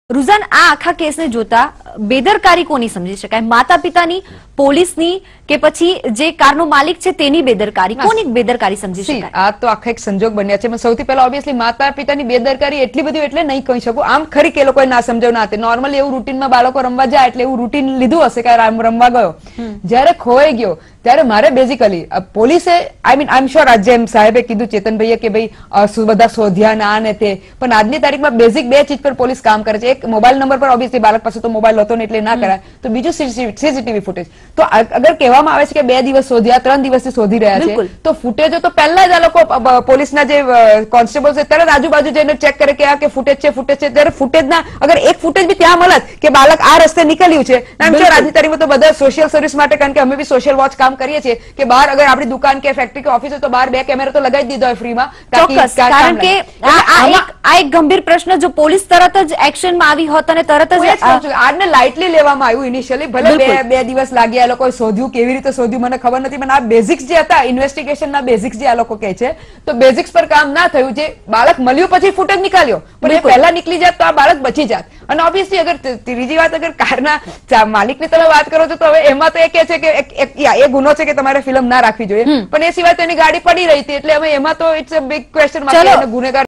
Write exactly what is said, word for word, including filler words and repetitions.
રુઝાન, આ આખા કેસને જોતા બેદરકારી કોની સમજી શકાય? માતા પિતાની, પોલીસની, કે પછી જે કારનો માલિક છે તેની બેદરકારી? કોની બેદરકારી સમજી શકાય? આ તો આખા એક સંજોગ બન્યા છે. સૌથી પહેલા ઓબ્વિયસલી માતા પિતાની બેદરકારી એટલી બધી એટલે નહીં કહી શકું. આમ ખરી કે લોકોએ ના સમજાવ ના હતી. નોર્મલી એવું રૂટીનમાં બાળકો રમવા જાય એટલે એવું રૂટીન લીધું હશે કે રમવા ગયો. જયારે ખોવાઈ ગયો ત્યારે મારે બેઝિકલી પોલીસે I mean I am sure આજે એમ સાહેબે કીધું ચેતનભાઈએ કે ભાઈ બધા શોધ્યા ના ને તે, પણ આજની તારીખમાં બેઝિક બે ચીજ પર પોલીસ કામ કરે છે. એક મોબાઈલ નંબર પર ઓબ્વિયસલી બાળક પાસે તો મોબાઈલ હતો ને એટલે ના કરાય, તો બીજું સીસીટીવી ફૂટેજ. તો અગર કહેવામાં આવે છે કે બે દિવસ શોધ્યા, ત્રણ દિવસથી શોધી રહ્યા છે, તો ફૂટેજો તો પહેલા જ આ લોકો પોલીસના જે કોન્સ્ટેબલ છે તરત આજુબાજુ જઈને ચેક કરે કે આ કે ફૂટેજ છે ફૂટેજ છે ત્યારે ફૂટેજના અગર એક ફૂટેજ બી ત્યાં મળત કે બાળક આ રસ્તે નીકળ્યું છે. આઈ એમ શ્યોર આજની તારીખમાં તો બધા સોશિયલ સર્વિસ માટે, કારણ કે અમે બી સોશિયલ વોચ કામ કરીએ છીએ કે બહાર અગર આપણી દુકાન કે ફેક્ટરી કે ઓફિસ હોય તો બહાર બે કેમેરા તો લગાવી દીધો હોય ફ્રીમાં. ચોક્કસ, કારણ કે આ એક ગંભીર પ્રશ્ન, જો પોલીસ તરત જ એક્શનમાં આવી હોત અને તરત જ આજને લાઇટલી લેવામાં આવ્યું ઇનિશિયલી. ભલે બે બે દિવસ લાગ્યા, એ લોકોએ શોધ્યું, કેવી રીતે શોધ્યું મને ખબર નથી, પણ આ બેઝિક્સ જે હતા ઇન્વેસ્ટિગેશનના બેઝિક્સ જે આ લોકો કહે છે, તો બેઝિક્સ પર કામ ના થયું. જે બાળક મળ્યું પછી ફૂટેજ નીકાળ્યો, પણ એ પહેલા નીકળી જાત તો આ બાળક બચી જાત. અને ઓબ્વિયસલી અગર ત્રીજી વાત, અગર કારના માલિકની તમે વાત કરો છો તો હવે એમાં તો એ કે છે કે એ ગુનો છે કે તમારે ફિલ્મ ના રાખવી જોઈએ, પણ એ સિવાય તો એની ગાડી પડી રહી હતી એટલે હવે એમાં તો it's a big question mark. ગુનેગાર